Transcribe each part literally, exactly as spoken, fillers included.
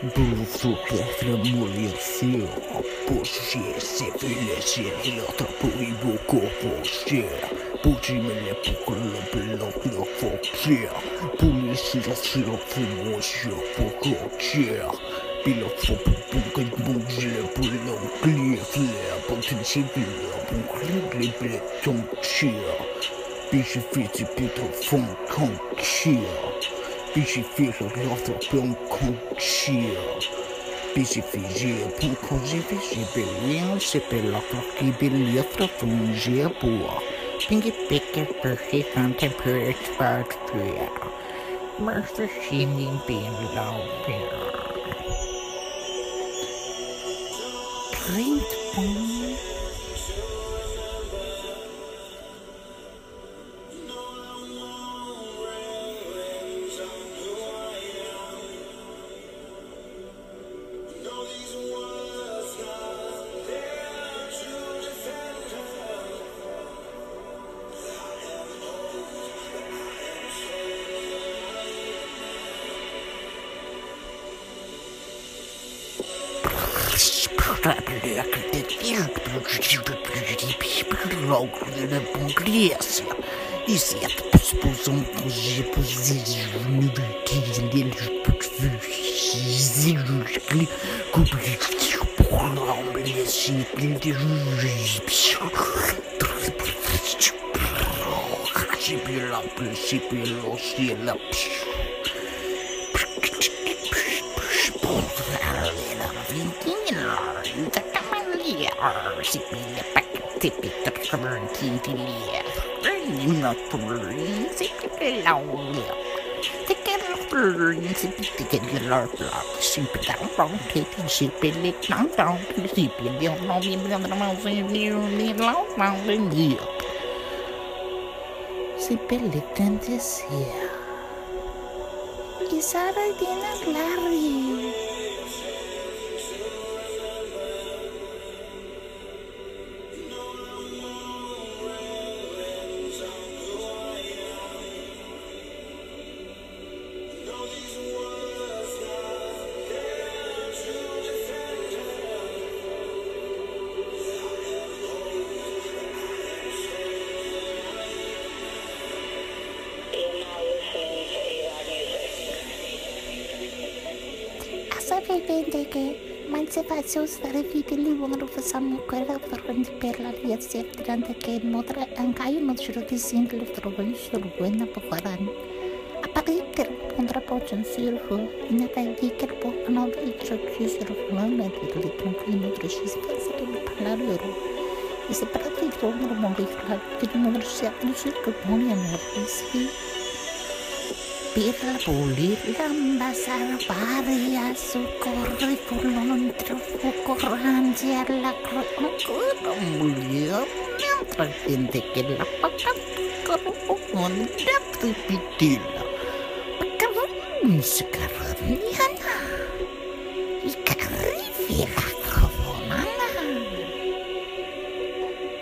Bluetooth tremoliació, posie se filesie, hilata puivu kovosie, pusimelle pukolla peloklo foksia, pulisilla sillä fumosia fokoksia, pilofo pupunkai muusille pullon klieflea, potin sivillä punklille tonksia, bisi fiti pito fonkonksia. Bici fira lotto pion conchia. Bici figia pon così visibilia se per la flocchi biliafra fungia bua. Pingi picker percy contemporary spark tria. Mercer singing being loud. Print on. E se a explosão de posições deles que cobriu por lá um beleza de Sibila, Sibila, Sibila, not for the long. The kettle to get the large block, super down from taking super lit, not down to the sleep in the only million miles in the long mountain here. Super lit and this here. Is that I didn't Larry? Sapete che man se faccio stare figli uomini facciamo quella per la riazia durante che motra anche io non c'ero di single trovare solo buona pocaran a partire contra poccian sirfo in a di che po non vi c'è sirfo non è di lì con cui non riesci a parlare loro e se parli di uomo non vi fa che non riesci a dire buoni anarchisti per la pulire ambasar varia socorri pulontra focoranzi alla croce mulia mentre gente che la pacca con la tripitilla perché non si carriana i carri la cavonana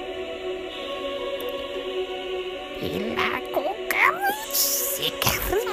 e la coca si carri